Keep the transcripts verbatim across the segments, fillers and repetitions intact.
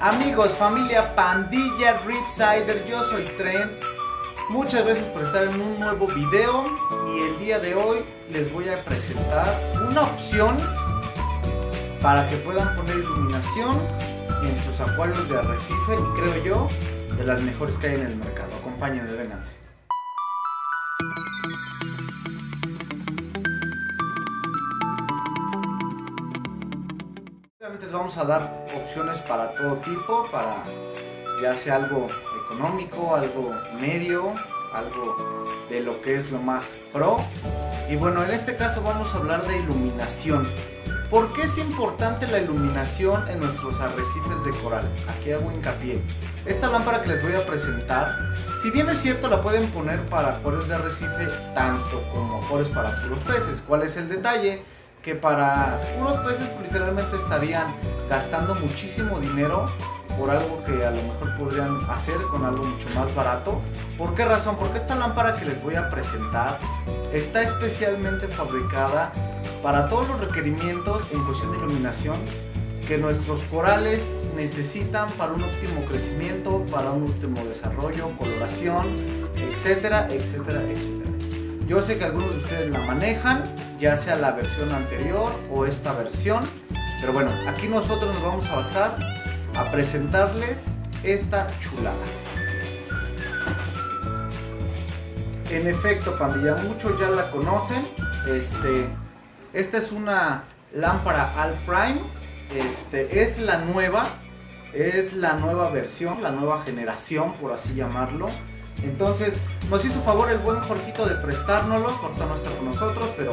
Amigos, familia, pandilla, Ripsider, yo soy Trent. Muchas gracias por estar en un nuevo video. Y el día de hoy les voy a presentar una opción para que puedan poner iluminación en sus acuarios de arrecife. Y creo yo, de las mejores que hay en el mercado. Acompáñenme, vénganse. Obviamente les vamos a dar opciones para todo tipo, para ya sea algo económico, algo medio, algo de lo que es lo más pro. Y bueno, en este caso vamos a hablar de iluminación. ¿Por qué es importante la iluminación en nuestros arrecifes de coral? Aquí hago hincapié. Esta lámpara que les voy a presentar, si bien es cierto la pueden poner para acuarios de arrecife, tanto como acuarios para puros peces. ¿Cuál es el detalle? Que para puros peces pues, literalmente estarían gastando muchísimo dinero por algo que a lo mejor podrían hacer con algo mucho más barato. ¿Por qué razón? Porque esta lámpara que les voy a presentar está especialmente fabricada para todos los requerimientos en cuestión de iluminación que nuestros corales necesitan para un óptimo crecimiento, para un óptimo desarrollo, coloración, etcétera, etcétera, etcétera. Yo sé que algunos de ustedes la manejan, ya sea la versión anterior o esta versión, pero bueno, aquí nosotros nos vamos a basar a presentarles esta chulada. En efecto, pandilla, muchos ya la conocen. Este, esta es una lámpara Al Prime. Este, es la nueva, es la nueva versión, la nueva generación, por así llamarlo. Entonces, nos hizo favor el buen Jorgito de prestárnoslos. Ahorita no está con nosotros, pero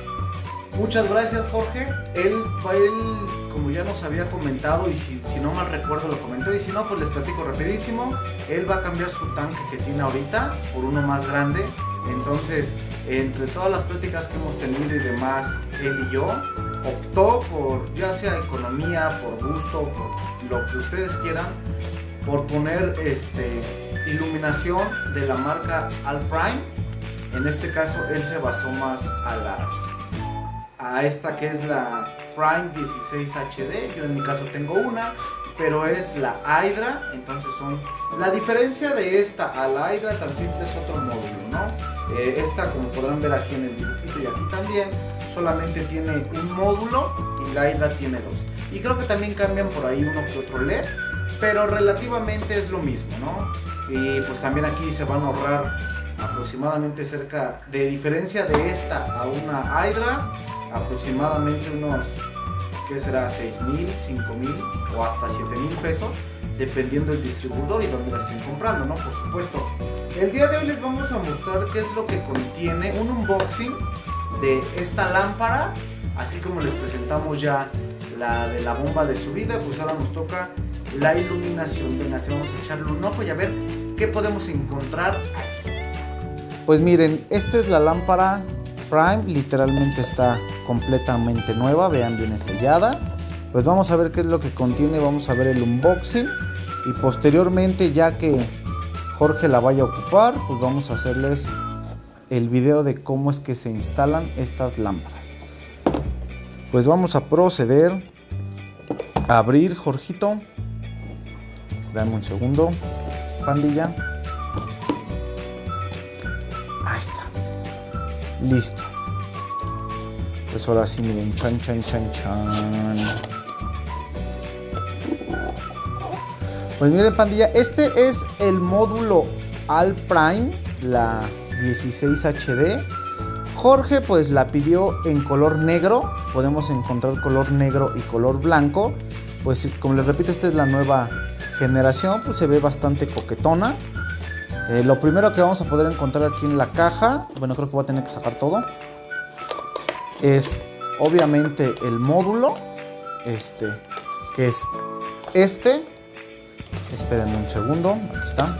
muchas gracias, Jorge. Él, él como ya nos había comentado, y si, si no mal recuerdo lo comentó, y si no, pues les platico rapidísimo. Él va a cambiar su tanque que tiene ahorita por uno más grande. Entonces, entre todas las pláticas que hemos tenido y demás, él y yo, optó por, ya sea economía, por gusto, por lo que ustedes quieran, por poner este, iluminación de la marca Al Prime. En este caso, él se basó más a las a esta que es la Prime dieciséis H D. Yo en mi caso tengo una, pero es la Hydra. Entonces son, la diferencia de esta a la Hydra tan simple es otro módulo, ¿no? Eh, esta, como podrán ver aquí en el dibujito y aquí también, solamente tiene un módulo y la Hydra tiene dos. Y creo que también cambian por ahí uno que otro L E D, pero relativamente es lo mismo, ¿no? Y pues también aquí se van a ahorrar aproximadamente cerca, de diferencia de esta a una Hydra, aproximadamente unos, ¿qué será? seis mil, cinco mil o hasta siete mil pesos, dependiendo del distribuidor y donde la estén comprando, ¿no? Por supuesto. El día de hoy les vamos a mostrar qué es lo que contiene, un unboxing de esta lámpara, así como les presentamos ya la de la bomba de subida. Pues ahora nos toca la iluminación. Venga, vamos a echarle un ojo y a ver qué podemos encontrar aquí. Pues miren, esta es la lámpara Prime, literalmente está completamente nueva, vean, viene sellada. Pues vamos a ver qué es lo que contiene, vamos a ver el unboxing y posteriormente, ya que Jorge la vaya a ocupar, pues vamos a hacerles el video de cómo es que se instalan estas lámparas. Pues vamos a proceder a abrir, Jorgito. Dame un segundo, pandilla. Ahí está. Listo. Pues ahora sí, miren, chan, chan, chan, chan. Pues miren, pandilla, este es el módulo Al Prime, la dieciséis H D. Jorge pues la pidió en color negro. Podemos encontrar color negro y color blanco. Pues como les repito, esta es la nueva generación, pues se ve bastante coquetona. Eh, lo primero que vamos a poder encontrar aquí en la caja, bueno, creo que voy a tener que sacar todo, es obviamente el módulo, este, que es este. Esperen un segundo, aquí está.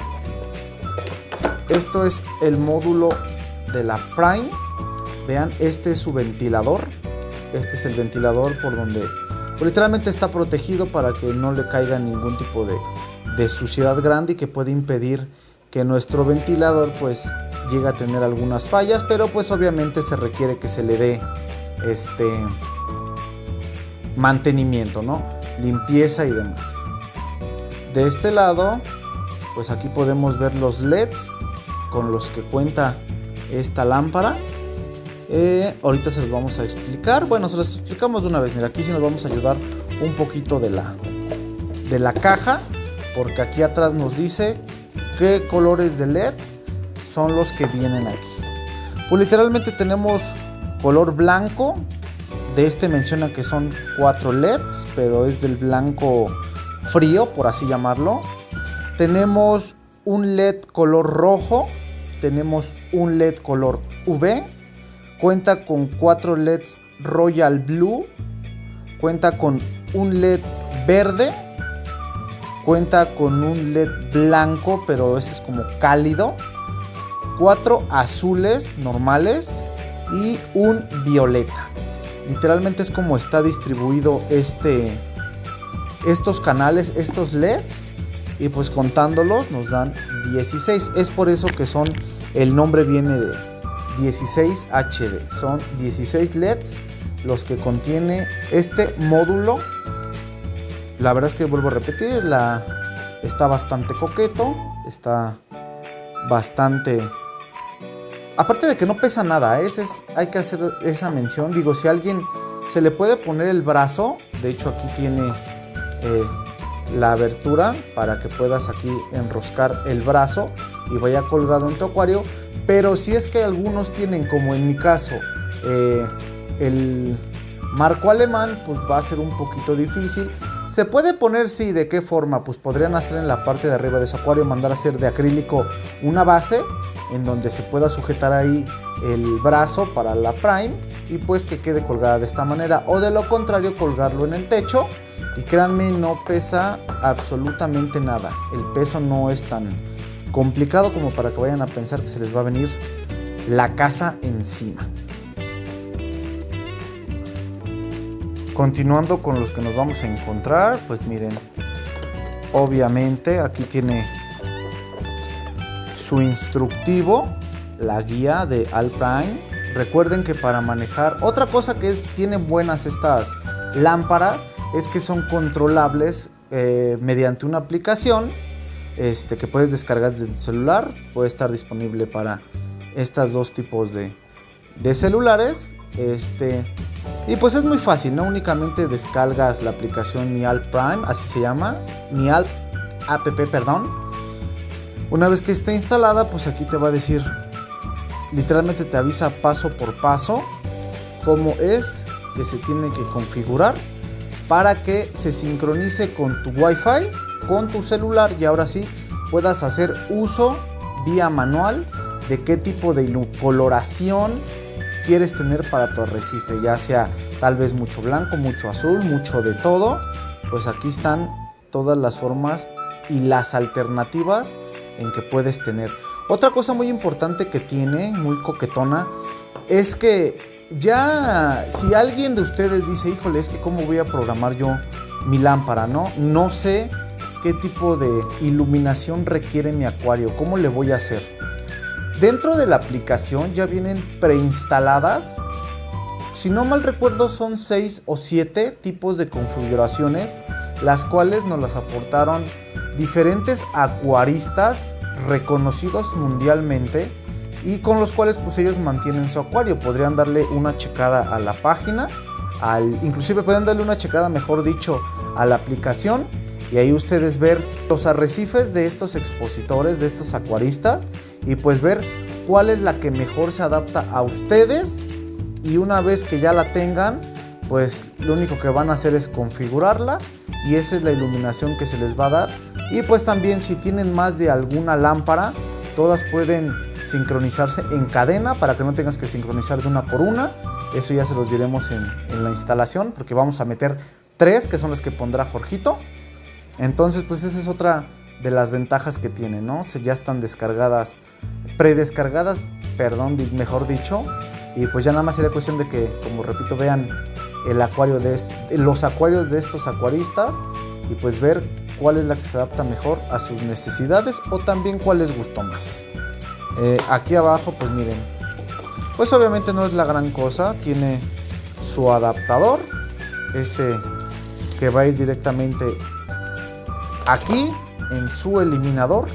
Esto es el módulo de la Prime. Vean, este es su ventilador. Este es el ventilador por donde pues, literalmente está protegido para que no le caiga ningún tipo de, de suciedad grande y que puede impedir que nuestro ventilador pues llegue a tener algunas fallas, pero pues obviamente se requiere que se le dé este mantenimiento, ¿no? Limpieza y demás. De este lado, pues aquí podemos ver los L E Ds con los que cuenta esta lámpara. Eh, ahorita se los vamos a explicar. Bueno, se los explicamos de una vez. Mira, aquí sí nos vamos a ayudar un poquito de la, de la caja, porque aquí atrás nos dice qué colores de L E D son los que vienen aquí. Pues literalmente tenemos color blanco. De este menciona que son cuatro L E Ds, pero es del blanco frío, por así llamarlo. Tenemos un L E D color rojo. Tenemos un L E D color U V. Cuenta con cuatro L E Ds Royal Blue. Cuenta con un L E D verde. Cuenta con un L E D blanco, pero ese es como cálido. Cuatro azules normales y un violeta. Literalmente es como está distribuido este, estos canales, estos L E Ds. Y pues contándolos nos dan dieciséis. Es por eso que son, el nombre viene de dieciséis H D. Son dieciséis L E Ds los que contiene este módulo. La verdad es que vuelvo a repetir, la, está bastante coqueto. Está bastante... Aparte de que no pesa nada, ¿eh? Ese es, hay que hacer esa mención. Digo, si a alguien se le puede poner el brazo, de hecho aquí tiene eh, la abertura para que puedas aquí enroscar el brazo y vaya colgado en tu acuario. Pero si es que algunos tienen, como en mi caso, eh, el marco alemán, pues va a ser un poquito difícil. Se puede poner, sí, ¿de qué forma? Pues podrían hacer en la parte de arriba de su acuario, mandar a hacer de acrílico una base en donde se pueda sujetar ahí el brazo para la Prime y pues que quede colgada de esta manera, o de lo contrario colgarlo en el techo. Y créanme, no pesa absolutamente nada. El peso no es tan complicado como para que vayan a pensar que se les va a venir la casa encima. Continuando con los que nos vamos a encontrar, pues miren, obviamente aquí tiene su instructivo, la guía de Alprime. Recuerden que para manejar, otra cosa que es, tienen buenas estas lámparas, es que son controlables eh, mediante una aplicación este, que puedes descargar desde el celular. Puede estar disponible para estos dos tipos de, de celulares. Este, y pues es muy fácil, ¿no? Únicamente descargas la aplicación Mi Alprime, así se llama, Mi Alp App, perdón. Una vez que esté instalada, pues aquí te va a decir, literalmente te avisa paso por paso cómo es que se tiene que configurar para que se sincronice con tu Wi-Fi, con tu celular, y ahora sí puedas hacer uso vía manual de qué tipo de coloración quieres tener para tu arrecife, ya sea tal vez mucho blanco, mucho azul, mucho de todo. Pues aquí están todas las formas y las alternativas en que puedes tener. Otra cosa muy importante que tiene, muy coquetona, es que ya si alguien de ustedes dice, híjole, es que cómo voy a programar yo mi lámpara, ¿no? No sé qué tipo de iluminación requiere mi acuario, ¿cómo le voy a hacer? Dentro de la aplicación ya vienen preinstaladas, si no mal recuerdo son seis o siete tipos de configuraciones, las cuales nos las aportaron diferentes acuaristas reconocidos mundialmente y con los cuales pues ellos mantienen su acuario. Podrían darle una checada a la página, al, inclusive pueden darle una checada, mejor dicho, a la aplicación, y ahí ustedes ver los arrecifes de estos expositores, de estos acuaristas, y pues ver cuál es la que mejor se adapta a ustedes. Y una vez que ya la tengan, pues lo único que van a hacer es configurarla y esa es la iluminación que se les va a dar. Y pues también si tienen más de alguna lámpara, todas pueden sincronizarse en cadena para que no tengas que sincronizar de una por una. Eso ya se los diremos en, en la instalación, porque vamos a meter tres que son las que pondrá Jorgito. Entonces pues esa es otra de las ventajas que tiene, ¿no? Se ya están descargadas, predescargadas, perdón, mejor dicho. Y pues ya nada más sería cuestión de que, como repito, vean el acuario de este, los acuarios de estos acuaristas y pues ver cuál es la que se adapta mejor a sus necesidades o también cuál les gustó más. Eh, aquí abajo pues miren, pues obviamente no es la gran cosa, tiene su adaptador, este que va a ir directamente aquí en su eliminador.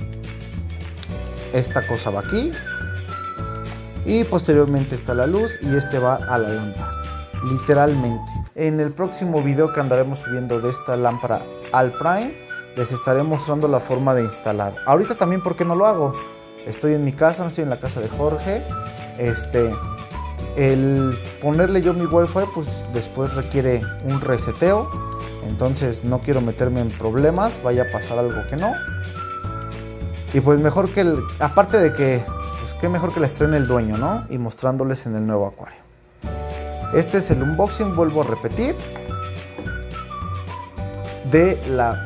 Esta cosa va aquí. Y posteriormente está la luz y este va a la lámpara. Literalmente. En el próximo video que andaremos subiendo de esta lámpara Alprime, les estaré mostrando la forma de instalar. Ahorita también, ¿por qué no lo hago? Estoy en mi casa, no estoy en la casa de Jorge. Este, el ponerle yo mi wifi, pues después requiere un reseteo. Entonces no quiero meterme en problemas, vaya a pasar algo que no. Y pues mejor que, el, aparte de que, pues qué mejor que la estrene el dueño, ¿no? Y mostrándoles en el nuevo acuario. Este es el unboxing, vuelvo a repetir, de la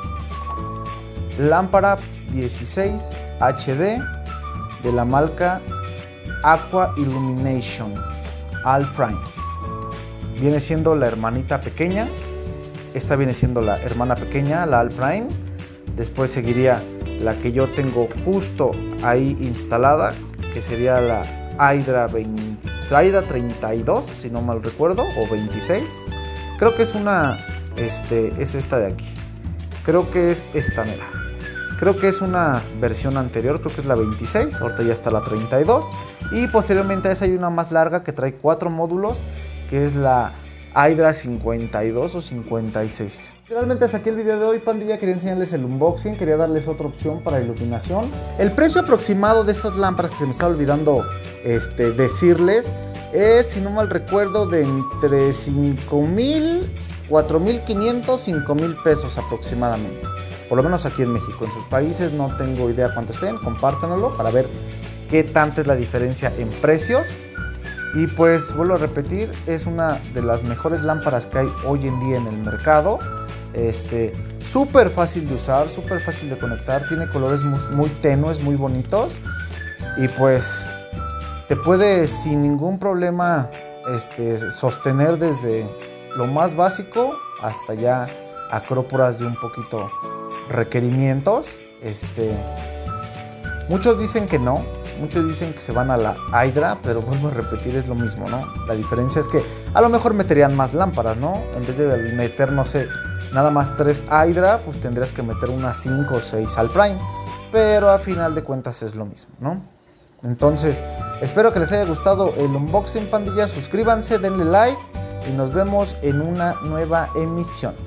lámpara dieciséis H D de la marca Aqua Illumination Alprime. Viene siendo la hermanita pequeña. Esta viene siendo la hermana pequeña, la Alprime. Después seguiría la que yo tengo justo ahí instalada, que sería la Hydra veinte, Hydra treinta y dos, si no mal recuerdo, o veintiséis. Creo que es una, este, es esta de aquí. Creo que es esta, mira. Creo que es una versión anterior, creo que es la veintiséis, ahorita ya está la treinta y dos. Y posteriormente a esa hay una más larga que trae cuatro módulos, que es la Hydra cincuenta y dos o cincuenta y seis. Realmente hasta aquí el video de hoy, pandilla. Quería enseñarles el unboxing, quería darles otra opción para iluminación. El precio aproximado de estas lámparas, que se me está olvidando este, decirles, es, si no mal recuerdo, de entre cinco mil, cuatro mil quinientos, cinco mil pesos aproximadamente. Por lo menos aquí en México. En sus países no tengo idea cuánto estén, compártanlo para ver qué tanta es la diferencia en precios. Y pues vuelvo a repetir, es una de las mejores lámparas que hay hoy en día en el mercado. Este, súper fácil de usar, súper fácil de conectar, tiene colores muy, muy tenues, muy bonitos. Y pues te puede sin ningún problema este, sostener desde lo más básico hasta ya acróporas de un poquito requerimientos. Este, muchos dicen que no. Muchos dicen que se van a la Hydra, pero vuelvo a repetir, es lo mismo, ¿no? La diferencia es que a lo mejor meterían más lámparas, ¿no? En vez de meter, no sé, nada más tres Hydra, pues tendrías que meter unas cinco o seis Alprime. Pero a final de cuentas es lo mismo, ¿no? Entonces, espero que les haya gustado el unboxing, pandilla. Suscríbanse, denle like y nos vemos en una nueva emisión.